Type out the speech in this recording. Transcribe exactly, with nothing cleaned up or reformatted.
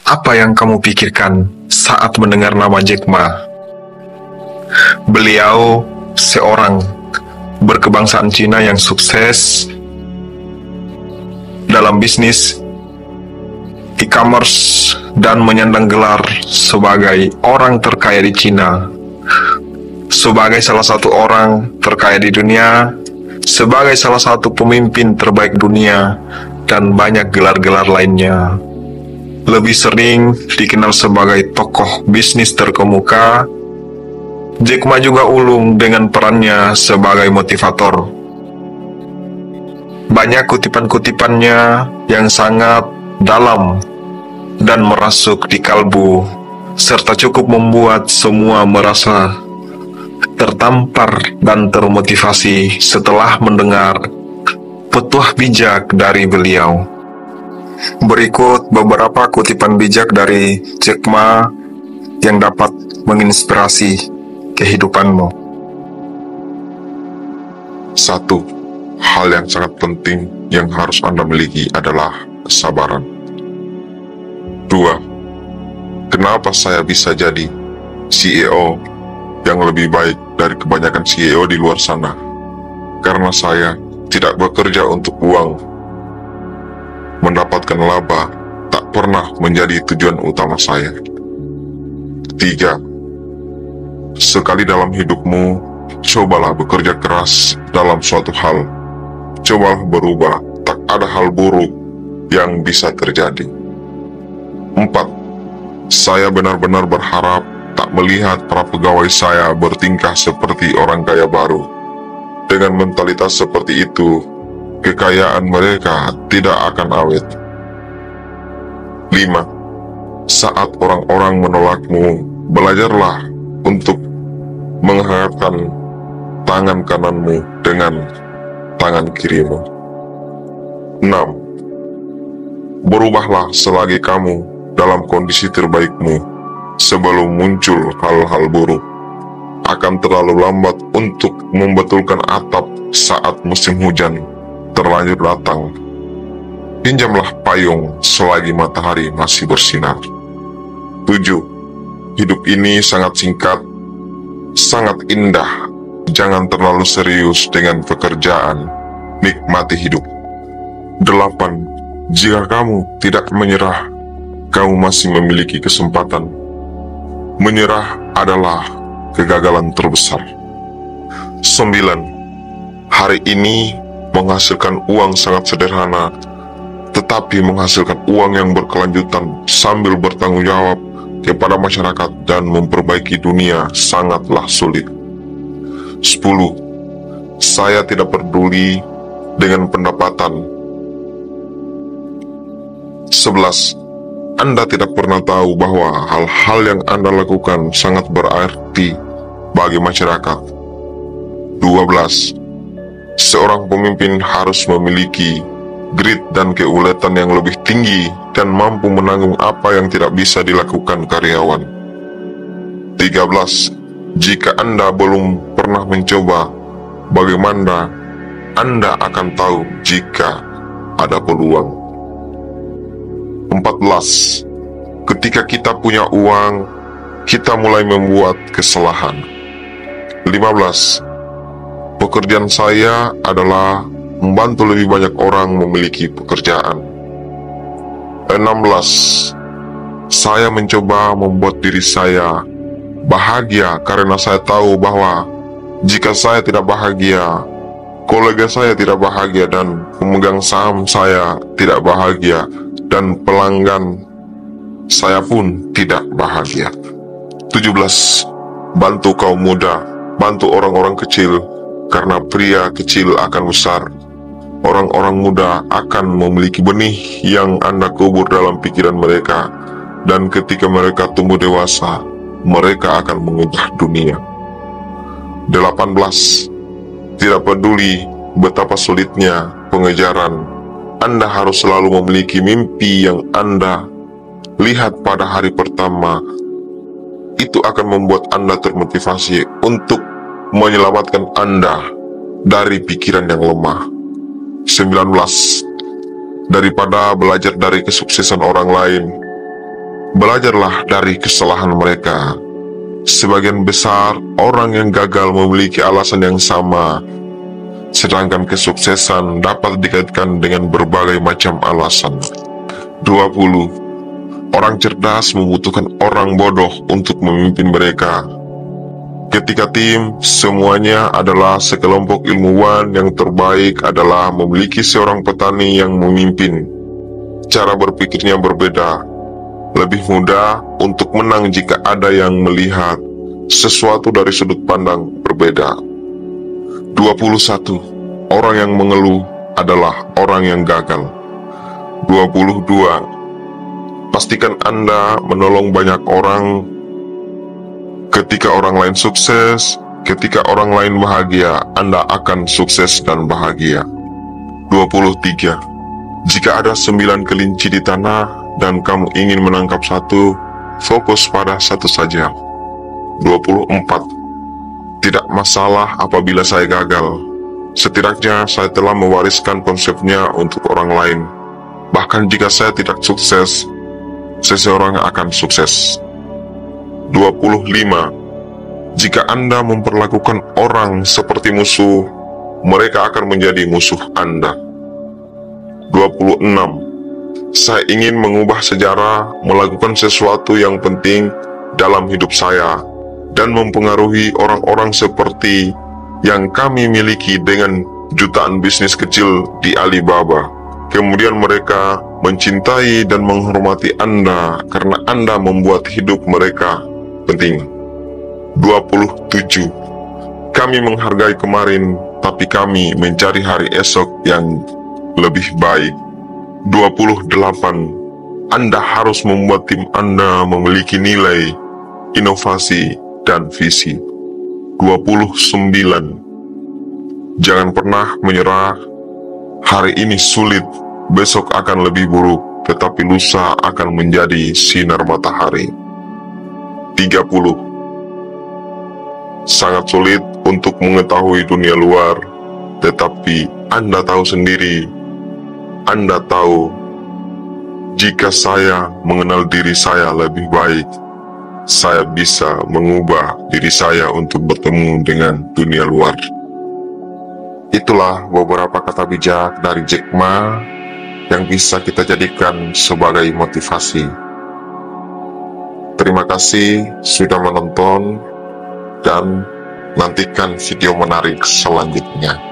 Apa yang kamu pikirkan saat mendengar nama Jack Ma? Beliau seorang berkebangsaan Cina yang sukses dalam bisnis e-commerce dan menyandang gelar sebagai orang terkaya di Cina, sebagai salah satu orang terkaya di dunia, sebagai salah satu pemimpin terbaik dunia, dan banyak gelar-gelar lainnya. Lebih sering dikenal sebagai tokoh bisnis terkemuka, Jack Ma juga ulung dengan perannya sebagai motivator. Banyak kutipan-kutipannya yang sangat dalam dan merasuk di kalbu, serta cukup membuat semua merasa tertampar dan termotivasi setelah mendengar petuah bijak dari beliau. Berikut beberapa kutipan bijak dari Jack Ma yang dapat menginspirasi kehidupanmu. Satu, hal yang sangat penting yang harus Anda miliki adalah kesabaran. Dua, kenapa saya bisa jadi C E O yang lebih baik dari kebanyakan C E O di luar sana? Karena saya tidak bekerja untuk uang. Mendapatkan laba tak pernah menjadi tujuan utama saya. Tiga, sekali dalam hidupmu, cobalah bekerja keras dalam suatu hal. Cobalah berubah, tak ada hal buruk yang bisa terjadi. Empat, saya benar-benar berharap tak melihat para pegawai saya bertingkah seperti orang kaya baru. Dengan mentalitas seperti itu, kekayaan mereka tidak akan awet. Lima, saat orang-orang menolakmu, belajarlah untuk menghangatkan tangan kananmu dengan tangan kirimu. Enam, berubahlah selagi kamu dalam kondisi terbaikmu sebelum muncul hal-hal buruk. Akan terlalu lambat untuk membetulkan atap saat musim hujan terlanjur datang. Pinjamlah payung selagi matahari masih bersinar. Tujuh, hidup ini sangat singkat, sangat indah. Jangan terlalu serius dengan pekerjaan, nikmati hidup. Delapan, jika kamu tidak menyerah, kamu masih memiliki kesempatan. Menyerah adalah kegagalan terbesar. Sembilan, hari ini menghasilkan uang sangat sederhana, tetapi menghasilkan uang yang berkelanjutan sambil bertanggung jawab kepada masyarakat dan memperbaiki dunia sangatlah sulit. Sepuluh, saya tidak peduli dengan pendapatan. Sebelas, Anda tidak pernah tahu bahwa hal-hal yang Anda lakukan sangat berarti bagi masyarakat. Dua belas, seorang pemimpin harus memiliki grit dan keuletan yang lebih tinggi dan mampu menanggung apa yang tidak bisa dilakukan karyawan. Tiga belas, jika Anda belum pernah mencoba, bagaimana Anda akan tahu jika ada peluang? Empat belas, ketika kita punya uang, kita mulai membuat kesalahan. Lima belas, pekerjaan saya adalah membantu lebih banyak orang memiliki pekerjaan. Enam belas, saya mencoba membuat diri saya bahagia karena saya tahu bahwa jika saya tidak bahagia, kolega saya tidak bahagia, dan pemegang saham saya tidak bahagia, dan pelanggan saya pun tidak bahagia. Tujuh belas, bantu kaum muda, bantu orang-orang kecil, karena pria kecil akan besar. Orang-orang muda akan memiliki benih yang Anda kubur dalam pikiran mereka, dan ketika mereka tumbuh dewasa, mereka akan mengubah dunia. Delapan belas, tidak peduli betapa sulitnya pengejaran, Anda harus selalu memiliki mimpi yang Anda lihat pada hari pertama. Itu akan membuat Anda termotivasi untuk menyelamatkan Anda dari pikiran yang lemah. Sembilan belas, daripada belajar dari kesuksesan orang lain, Belajarlah dari kesalahan mereka. Sebagian besar orang yang gagal memiliki alasan yang sama, sedangkan kesuksesan dapat dikaitkan dengan berbagai macam alasan. Dua puluh. Orang cerdas membutuhkan orang bodoh untuk memimpin mereka. Ketika tim semuanya adalah sekelompok ilmuwan, yang terbaik adalah memiliki seorang petani yang memimpin. Cara berpikirnya berbeda. Lebih mudah untuk menang jika ada yang melihat sesuatu dari sudut pandang berbeda. Dua puluh satu. Orang yang mengeluh adalah orang yang gagal. Dua puluh dua. Pastikan Anda menolong banyak orang. Ketika orang lain sukses, ketika orang lain bahagia, Anda akan sukses dan bahagia. Dua puluh tiga. Jika ada sembilan kelinci di tanah dan kamu ingin menangkap satu, fokus pada satu saja. Dua puluh empat. Tidak masalah apabila saya gagal. Setidaknya saya telah mewariskan konsepnya untuk orang lain. Bahkan jika saya tidak sukses, seseorang akan sukses. Dua puluh lima. Jika Anda memperlakukan orang seperti musuh, mereka akan menjadi musuh Anda. Dua puluh enam. Saya ingin mengubah sejarah, melakukan sesuatu yang penting dalam hidup saya, dan mempengaruhi orang-orang seperti yang kami miliki dengan jutaan bisnis kecil di Alibaba. Kemudian mereka mencintai dan menghormati Anda karena Anda membuat hidup mereka penting. Dua puluh tujuh. Kami menghargai kemarin, tapi kami mencari hari esok yang lebih baik. Dua puluh delapan. Anda harus membuat tim Anda memiliki nilai, inovasi, dan visi. Dua puluh sembilan. Jangan pernah menyerah. Hari ini sulit, besok akan lebih buruk, tetapi lusa akan menjadi sinar matahari. Tiga puluh. Sangat sulit untuk mengetahui dunia luar, tetapi Anda tahu sendiri. Anda tahu, jika saya mengenal diri saya lebih baik, saya bisa mengubah diri saya untuk bertemu dengan dunia luar. Itulah beberapa kata bijak dari Jack Ma yang bisa kita jadikan sebagai motivasi. Terima kasih sudah menonton, dan nantikan video menarik selanjutnya.